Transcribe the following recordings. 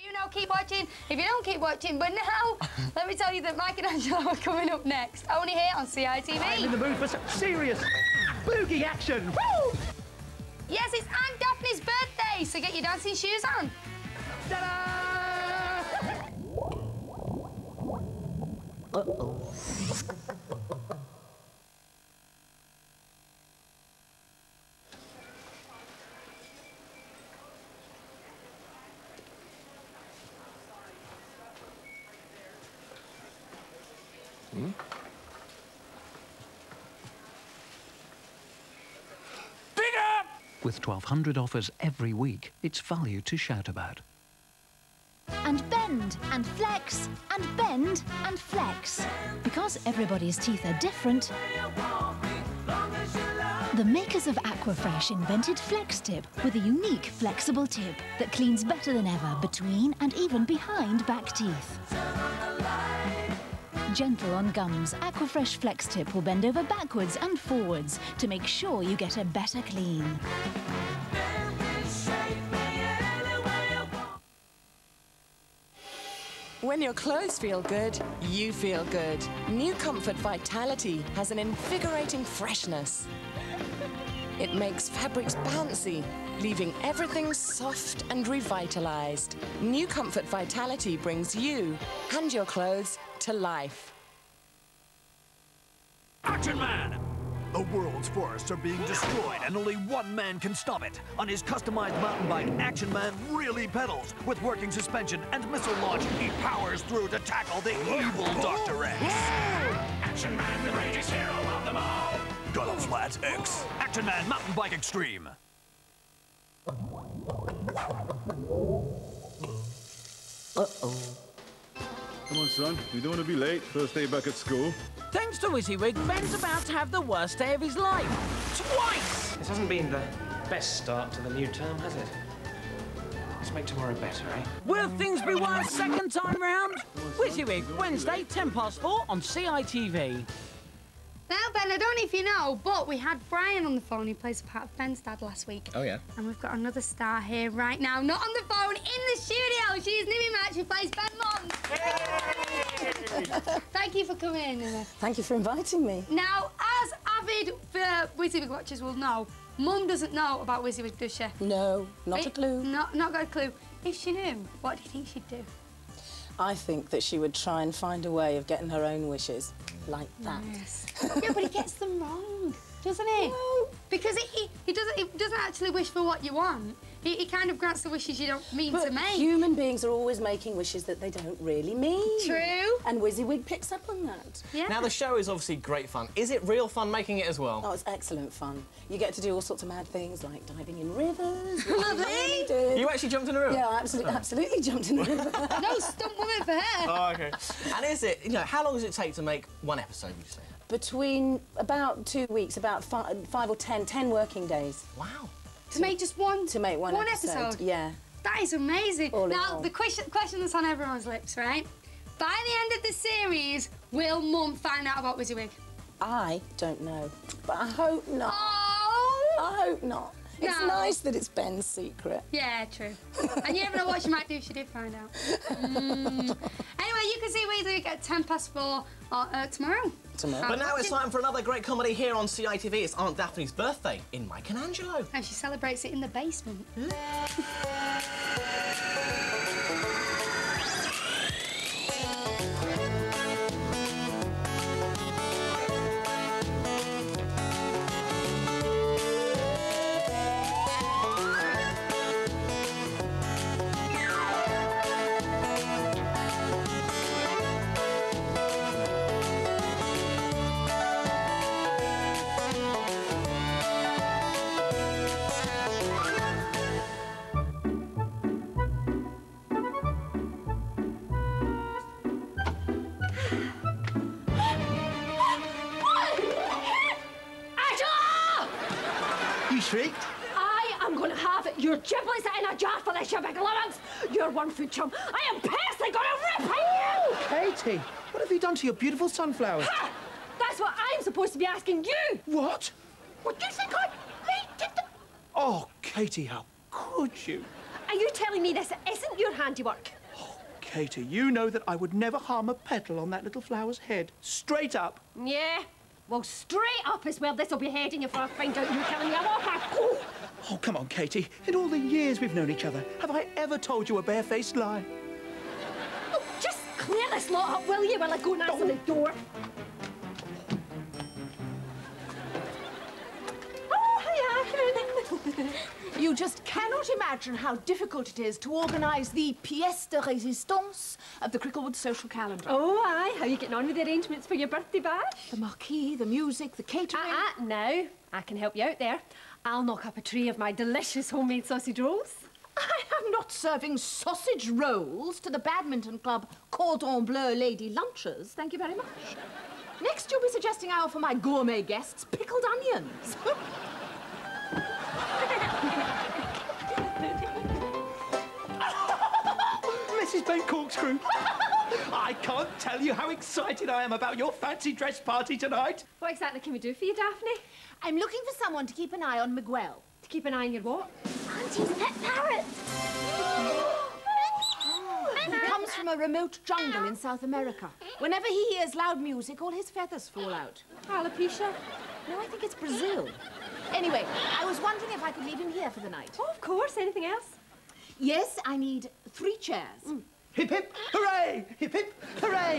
You know, keep watching. If you don't keep watching, but now, let me tell you that Mike and Angelo are coming up next. Only here on CITV. I'm in the mood for some serious boogie action. Woo! Yes, it's Aunt Daphne's birthday, so get your dancing shoes on. Ta-da! Uh-oh. With 1,200 offers every week, it's value to shout about. And bend, and flex, and bend, and flex. Because everybody's teeth are different, the makers of Aquafresh invented Flex Tip with a unique flexible tip that cleans better than ever between and even behind back teeth. Gentle on gums, Aquafresh Flex Tip will bend over backwards and forwards to make sure you get a better clean. When your clothes feel good, you feel good. New Comfort Vitality has an invigorating freshness. It makes fabrics bouncy, leaving everything soft and revitalized. New Comfort Vitality brings you and your clothes to life. Action Man! The world's forests are being destroyed and only one man can stop it. On his customized mountain bike, Action Man really pedals. With working suspension and missile launch, he powers through to tackle the evil Dr. X. Action Man, the greatest hero of them all. Got a flat X. Action Man Mountain Bike Extreme. Uh-oh. Come on, son. You don't want to be late. First day back at school. Thanks to WYSIWYG, Ben's about to have the worst day of his life. Twice! This hasn't been the best start to the new term, has it? Let's make tomorrow better, eh? Will things be worse second time round? WYSIWYG, Wednesday, 4:10 on CITV. Now, Ben, I don't know if you know, but we had Brian on the phone who plays the part of Ben's dad last week. Oh, yeah? And we've got another star here right now, not on the phone, in the studio. She's Nimi Match, who plays Ben Mons. Thank you for coming in. Thank you for inviting me. Now, as avid WYSIWYG watchers will know, Mum doesn't know about WYSIWYG, does she? No, not a clue. Not got a clue. If she knew, what do you think she'd do? I think that she would try and find a way of getting her own wishes, like that. Yes. Yeah, but he gets them wrong, doesn't he? No. Because he doesn't actually wish for what you want. He kind of grants the wishes you don't mean to make. Human beings are always making wishes that they don't really mean. True. And WYSIWYG picks up on that. Yeah. Now, the show is obviously great fun. Is it real fun making it as well? Oh, it's excellent fun. You get to do all sorts of mad things, like diving in rivers. Lovely. You actually jumped in a river? Yeah, absolutely jumped in a river. No stunt woman for her. Oh, OK. And is it, you know, how long does it take to make one episode, would you say? Between about 2 weeks, about 5 or 10 working days. Wow. To make just one? To make one episode? Yeah. That is amazing. All now, the question that's on everyone's lips, right? By the end of the series, will Mum find out about WYSIWYG? I don't know, but I hope not. Oh! I hope not. It's nice that it's Ben's secret. Yeah, true. And you never know what she might do if she did find out. Anyway, you can see WYSIWYG at 4:10 tomorrow. But now it's time for another great comedy here on CITV. It's Aunt Daphne's birthday in Mike and Angelo. And she celebrates it in the basement. You shrieked? I am going to have your giblets in a jar for this, you big lemons. You're one food chum. I am personally going to rip at you! Katie, what have you done to your beautiful sunflowers? Ha! That's what I'm supposed to be asking you. What? What do you think I did Oh, Katie, how could you? Are you telling me this isn't your handiwork? Katie, you know that I would never harm a petal on that little flower's head. Straight up. Yeah. Well, straight up is where this'll be heading if I find out you're telling me I'm off. Oh, come on, Katie. In all the years we've known each other, have I ever told you a barefaced lie? Oh, just clear this lot up, will you, while I go and answer the door? Oh, hiya. You just cannot imagine how difficult it is to organise the pièce de résistance of the Cricklewood social calendar. Oh, aye. How are you getting on with the arrangements for your birthday bash? The marquee, the music, the catering... No. I can help you out there. I'll knock up a tray of my delicious homemade sausage rolls. I am not serving sausage rolls to the badminton club Cordon Bleu Lady Lunches, thank you very much. Next, you'll be suggesting I offer my gourmet guests pickled onions. Mrs. Bent Corkscrew, I can't tell you how excited I am about your fancy dress party tonight. What exactly can we do for you, Daphne? I'm looking for someone to keep an eye on Miguel. To keep an eye on your what? Auntie's pet parrot. He comes from a remote jungle in South America. Whenever he hears loud music, all his feathers fall out. Alopecia? No, I think it's Brazil. Anyway, I was wondering if I could leave him here for the night. Oh, of course. Anything else? Yes, I need 3 chairs. Hip, hip, hooray! Hip, hip, hooray!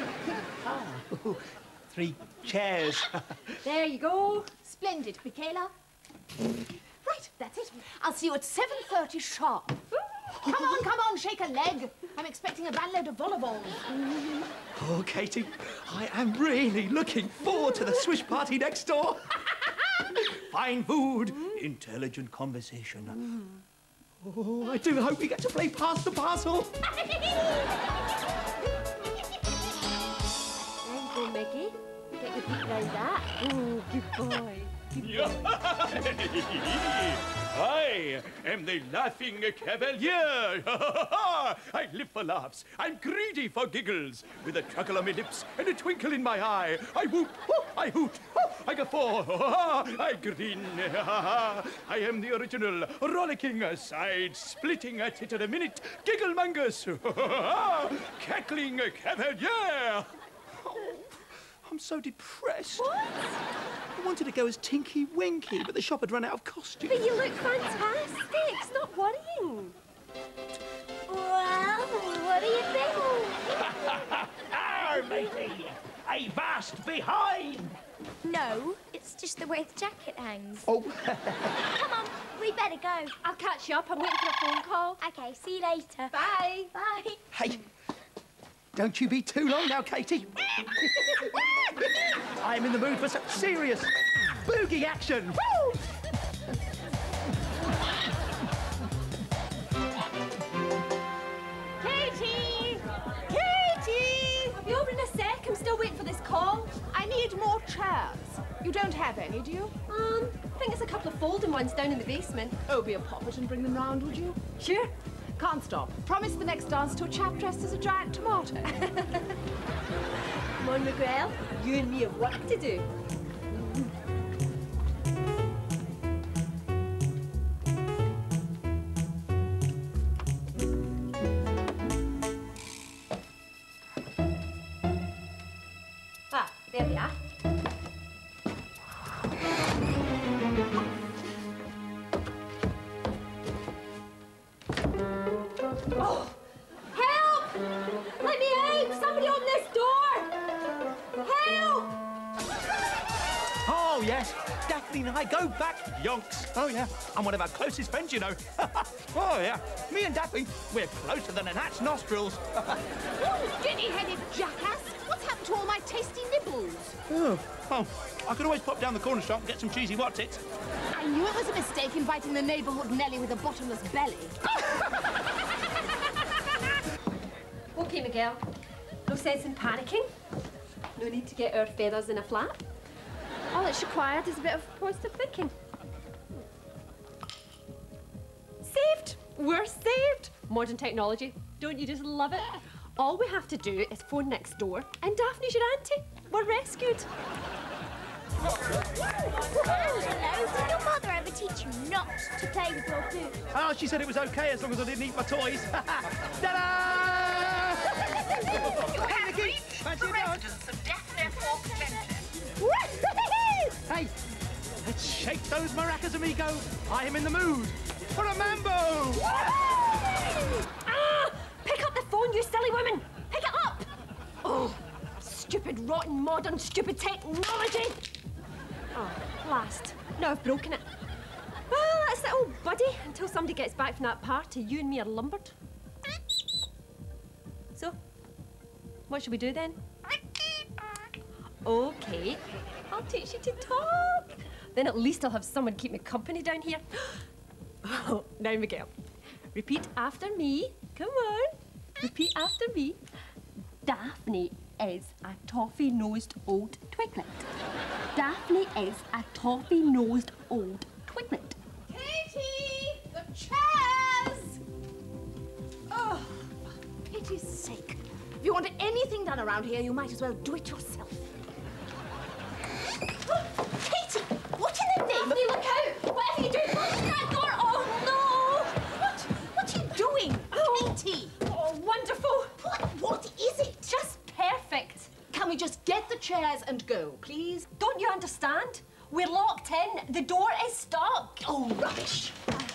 3 chairs. There you go. Splendid, Michaela. Right, that's it. I'll see you at 7:30 sharp. Come on, shake a leg. I'm expecting a bandload of vol-au-vents. Oh, Katie, I am really looking forward to the swish party next door. Fine food, intelligent conversation. Oh, I do hope we get to play Pass the Parcel. There you go, Mickey. Get your feet around that. Oh, good boy. I am the laughing cavalier. I live for laughs. I'm greedy for giggles. With a chuckle on my lips and a twinkle in my eye, I whoop, I hoot, I guffaw, I grin. I am the original, rollicking, side-splitting, tit-a-minute, giggle-mongus, cackling cavalier. I'm so depressed. What? I wanted to go as Tinky Winky, but the shop had run out of costumes. But you look fantastic. Stop worrying. Well, what do you think? Arr, matey, a vast behind. No, it's just the way the jacket hangs. Oh. Come on, we better go. I'll catch you up. I'm waiting for a phone call. OK, see you later. Bye. Bye. Hey, don't you be too long now, Katie. I'm in the mood for some serious boogie action. Woo! Katie! Katie! I'll be over in a sec. I'm still waiting for this call. I need more chairs. You don't have any, do you? I think there's a couple of folding ones down in the basement. Oh, be a poppet and bring them round, would you? Sure. Can't stop. Promise the next dance to a chap dressed as a giant tomato. Come on, Miguel. You and me have work to do. Ah, there we are. Oh! Help! Let me out! Somebody open this door! Help! Oh, yes. Daphne and I go back yonks. Oh, yeah. I'm one of our closest friends, you know. Oh, yeah. Me and Daphne, we're closer than a gnat's nostrils. Oh, giddy-headed jackass! What's happened to all my tasty nibbles? Oh, I could always pop down the corner shop and get some cheesy what's-its. I knew it was a mistake inviting the neighbourhood Nelly with a bottomless belly. OK, Miguel. No sense in panicking. No need to get our feathers in a flap. All that's required is a bit of positive thinking. Saved! We're saved! Modern technology. Don't you just love it? All we have to do is phone next door, and Daphne's your auntie. We're rescued. Angelo, did your mother ever teach you not to play with your food? Oh, she said it was okay as long as I didn't eat my toys. Ta-da! Shake those maracas, amigo. I am in the mood for a mambo. Ah! Pick up the phone, you silly woman! Pick it up! Oh, stupid, rotten, modern, stupid technology! Oh, last. Now I've broken it. Well, that's it, old buddy. Until somebody gets back from that party, you and me are lumbered. So, what should we do then? Okay, I'll teach you to talk. Then at least I'll have someone keep me company down here. Oh, now, Miguel, repeat after me. Come on, repeat after me. Daphne is a toffee-nosed old twiglet. Daphne is a toffee-nosed old twiglet. Katie! The chairs! Oh, for pity's sake. If you want anything done around here, you might as well do it yourself. Katie! What in the name of... Look out! Whatever you do, close that door! Oh, no! What are you doing? Oh. Katie! Oh, wonderful! What is it? Just perfect. Can we just get the chairs and go, please? Don't you understand? We're locked in. The door is stuck. Oh, rubbish.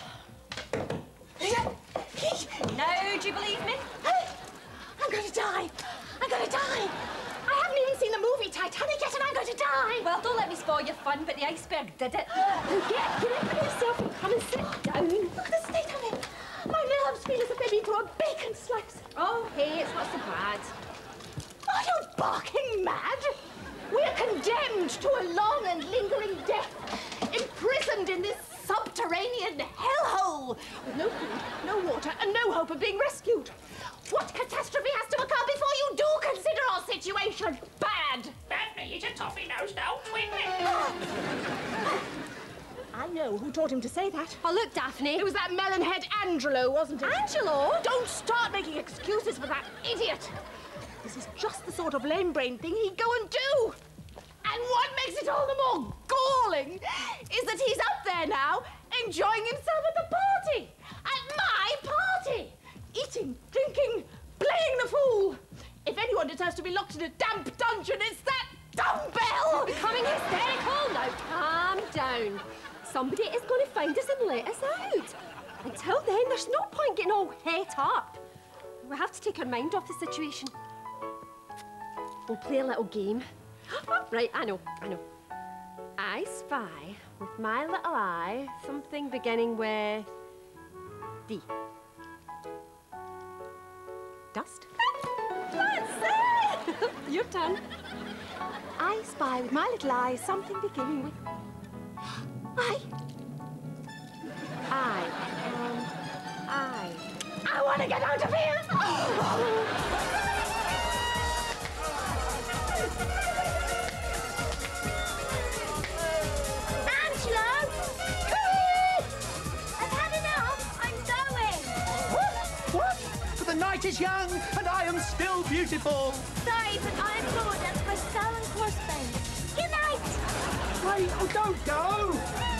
Now, do you believe me? I'm going to die. I'm going to die. I haven't even seen the movie Titanic yet, and I'm going to die. Well, don't let me spoil your fun, but the iceberg did it. Get in for yourself and come and sit down. Look at the state of it. My nerves feel as if they've been through a bacon slice. Oh, hey, it's not so bad. Are you barking mad? We're condemned to a long and lingering death, imprisoned in this subterranean hellhole, with no food, no water, and no hope of being rescued. What catastrophe has to occur before you do consider our situation bad? Daphne is a toffee-nosed old twiglet. I know who taught him to say that. Oh, look, Daphne. It was that melon-head Angelo, wasn't it? Angelo? Don't start making excuses for that idiot. This is just the sort of lame-brain thing he'd go and do. And what makes it all the more galling is that he's up there now, enjoying himself at the party. At my party. Eating, drinking, playing the fool. If anyone deserves to be locked in a damp dungeon, it's that dumbbell. Becoming hysterical? Now, calm down. Somebody is going to find us and let us out. Until then, there's no point getting all het up. We have to take our mind off the situation. We'll play a little game. Right, I know. I spy with my little eye something beginning with D. Dust? That's it! Your turn. I spy with my little eye something beginning with I. I want to get out of here! Angelo! I've had enough. I'm going. What? For the night is young, and I am still beautiful. Sorry, but I'm bored. That's my skull and crossbones. Good night. Wait, oh, don't go!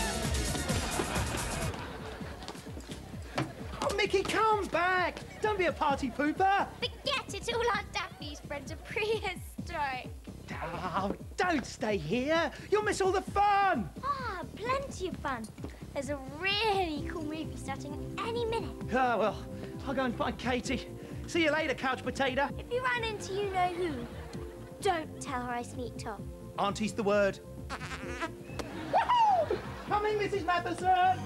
Oh, Mickey, come back! Don't be a party pooper! Forget it. All Aunt Daphne's friends are prehistoric. Oh, don't stay here! You'll miss all the fun! Ah, plenty of fun. There's a really cool movie starting any minute. Oh, well, I'll go and find Katie. See you later, couch potato. If you run into you-know-who, don't tell her I sneak top. Auntie's the word. Woohoo! Coming, Mrs. Matheson!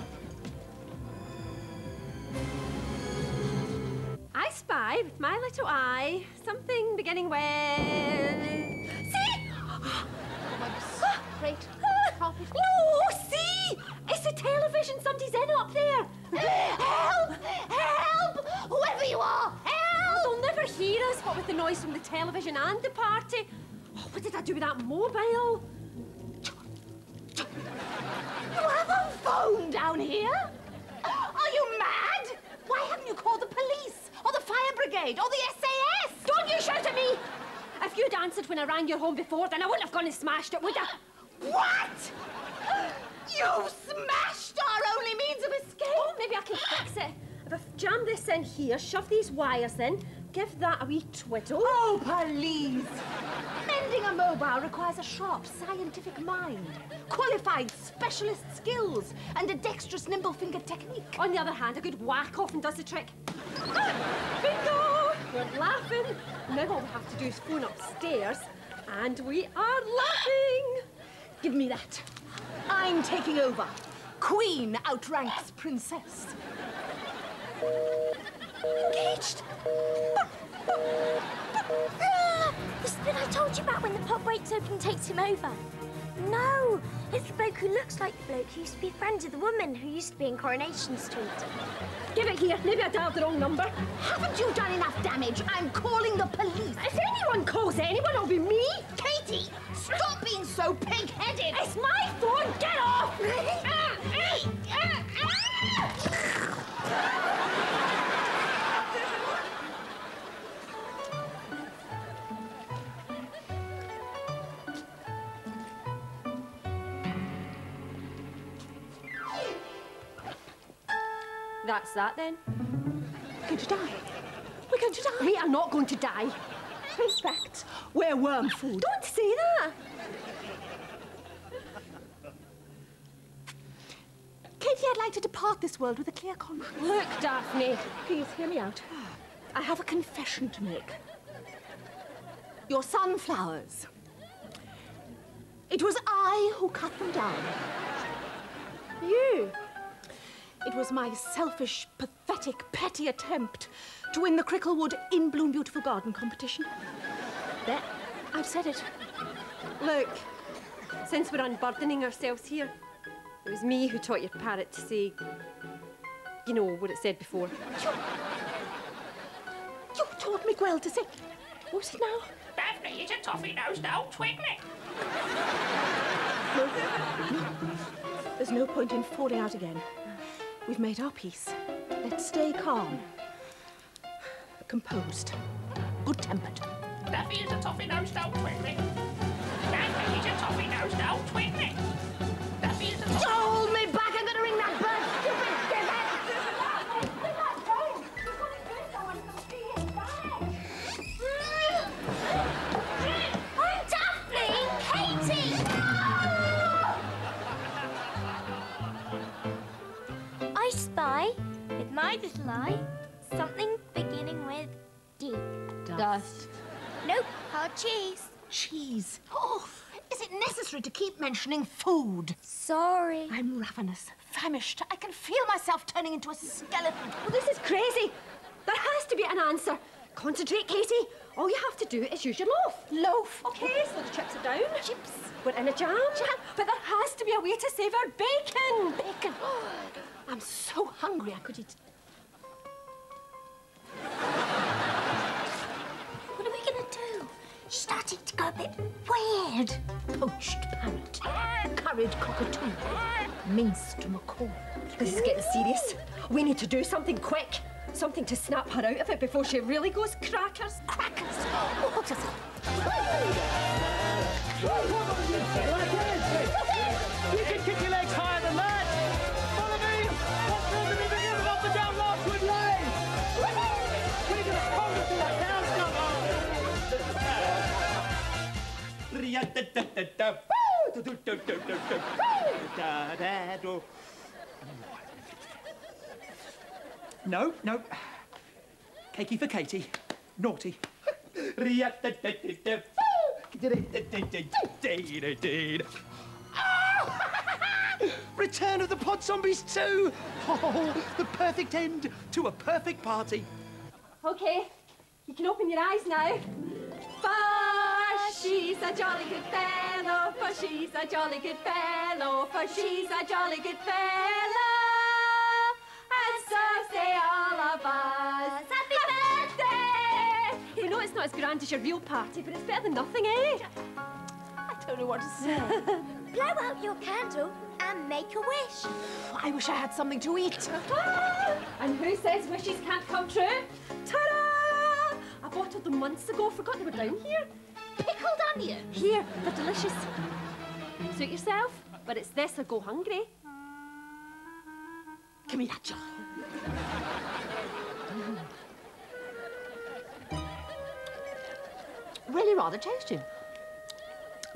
I spy with my little eye something beginning with... See? Great. No, see? It's a television. Somebody's in up there. Help! Help! Whoever you are, help! They'll never hear us, what with the noise from the television and the party. Oh, what did I do with that mobile? You have a phone down here? Are you mad? Why haven't you called the police, or the fire brigade, or the SAS? Don't you shout at me! If you'd answered when I rang your home before, then I wouldn't have gone and smashed it, would I? What? You smashed our only means of escape? Oh, maybe I can fix it. If I jam this in here, shove these wires in, give that a wee twiddle. Oh, please. Mending Being a mobile requires a sharp, scientific mind, qualified specialist skills, and a dexterous, nimble-fingered technique. On the other hand, a good whack often does the trick. Bingo! We're laughing. Now all we have to do is phone upstairs, and we are laughing. Give me that. I'm taking over. Queen outranks princess. Engaged! The spin I told you about when the pot breaks open and takes him over. No, it's the bloke who looks like the bloke who used to be friends with the woman who used to be in Coronation Street. Give it here. Maybe I dialed the wrong number. Haven't you done enough damage? I'm calling the police. If anyone calls anyone, it'll be me. Katie, stop being so pig-headed. It's my phone. Get off! That's that then. We're going to die. We're going to die. We are not going to die. Respect. We're worm food. Don't say that. Katie, I'd like to depart this world with a clear conscience. Look, Daphne. Please, hear me out. I have a confession to make. Your sunflowers. It was I who cut them down. You? It was my selfish, pathetic, petty attempt to win the Cricklewood In Bloom Beautiful Garden competition. There, I've said it. Look, since we're unburdening ourselves here, it was me who taught your parrot to say, you know, what it said before. You taught Miguel to say, what's it now? Daphne is a toffee-nosed old twiglet. No. There's no point in falling out again. We've made our peace. Let's stay calm. Composed. Good-tempered. Daphne is a toffee-nosed old twiglet. Daphne is a toffee-nosed old twiglet. Daphne is a toffee... Hold me back! I'm gonna ring that bird, stupid I'm Daphne! Katie! I spy, with my little eye, something beginning with D. Dust. Nope, hard cheese. Cheese. Oh, is it necessary to keep mentioning food? Sorry. I'm ravenous, famished. I can feel myself turning into a skeleton. Well, this is crazy. There has to be an answer. Concentrate, Katie. All you have to do is use your loaf. Loaf? OK, so the chips are down. Chips? We're in a jam. But there has to be a way to save our bacon. Bacon? I'm so hungry I could eat... What are we going to do? She's starting to go a bit weird. Poached parrot. Curried cockatoo. Minced macaw. This is getting serious. We need to do something quick. Something to snap her out of it before she really goes crackers. Crackers? What is it? You can kick your legs higher than that. Follow me. What's the beginning of the down Larchwood Lane? We're going to hold it till the town's come. No, no. Cakey for Katie. Naughty. Return of the Pod Zombies 2! Oh, the perfect end to a perfect party. OK, you can open your eyes now. For she's a jolly good fellow, for she's a jolly good fellow, for she's a jolly good fellow. And so say all of us. Happy birthday! We know it's not as grand as your real party, but it's better than nothing, eh? I don't know what to say. Blow out your candle and make a wish. I wish I had something to eat. And who says wishes can't come true? Ta-da! I bottled them months ago. Forgot they were down here. Pickled onion? Here, they're delicious. Suit yourself, but it's this or go hungry. Give me that jar. Really rather tasty.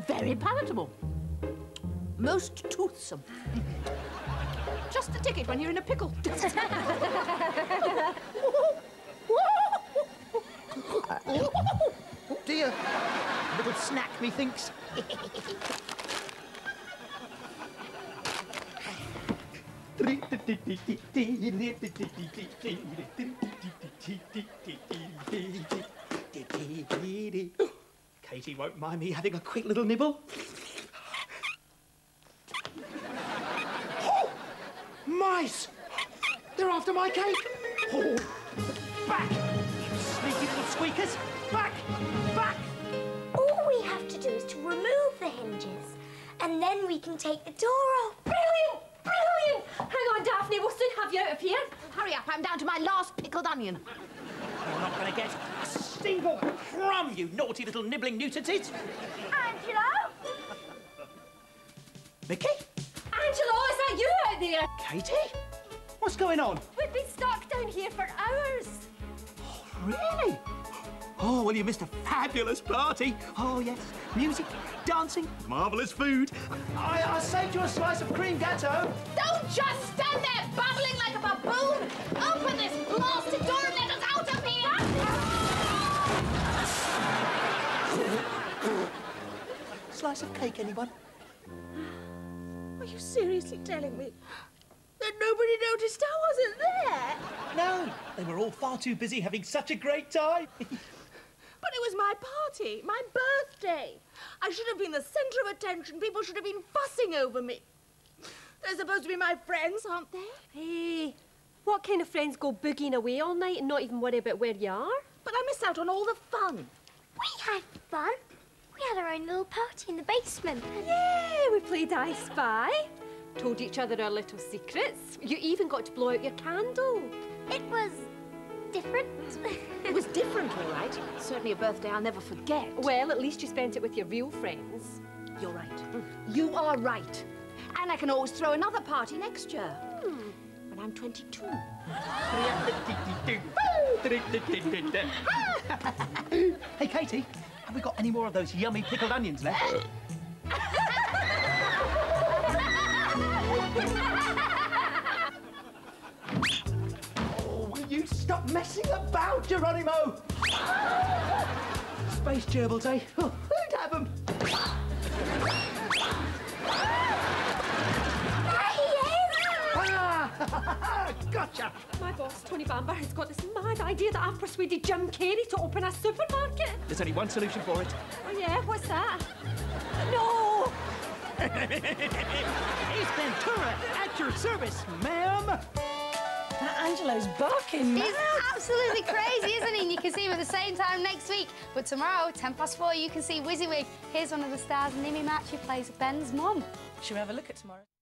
Very palatable. Most toothsome. Just a ticket when you're in a pickle. Oh dear, little snack, methinks. Katie won't mind me having a quick little nibble. Oh! Mice! They're after my cake! Oh! Back! You sneaky little squeakers! Back! Back! All we have to do is to remove the hinges, and then we can take the door off. Brilliant! Brilliant! Hang on, Daphne, we'll soon have you out of here. Hurry up, I'm down to my last pickled onion. You're not going to get a single crumb, you naughty little nibbling nuisances! Angelo? Mickey? Angelo, is that you out there? Katie? What's going on? We've been stuck down here for hours. Really? Oh, well, you missed a fabulous party. Oh, yes. Music, dancing, marvellous food. I saved you a slice of cream gâteau. Don't just stand there babbling like a baboon! Open this blasted door and let us out of here! Slice of cake, anyone? Are you seriously telling me that nobody noticed I wasn't there? No, they were all far too busy having such a great time. But it was my party, my birthday. I should have been the centre of attention. People should have been fussing over me. They're supposed to be my friends, aren't they? Hey, what kind of friends go boogieing away all night and not even worry about where you are? But I miss out on all the fun. We had fun. We had our own little party in the basement. Yeah, we played I Spy. Told each other our little secrets. You even got to blow out your candle. It was different. It was different, all right. Certainly a birthday I'll never forget. Well, at least you spent it with your real friends. You're right. You are right. And I can always throw another party next year. When I'm 22. Hey, Katie, have we got any more of those yummy pickled onions left? Oh, will you stop messing about, Geronimo? Space gerbils, eh? Oh, who'd have them? Gotcha! My boss, Tony Bamber, has got this mad idea that I've persuaded Jim Carrey to open a supermarket. There's only one solution for it. Oh, yeah? What's that? No! Ace Ventura, at your service, ma'am! That Angelo's barking now. He's absolutely crazy, isn't he? And you can see him at the same time next week. But tomorrow, 4:10, you can see WYSIWYG. Here's one of the stars, Nimi Match, who plays Ben's mum. Should we have a look at tomorrow?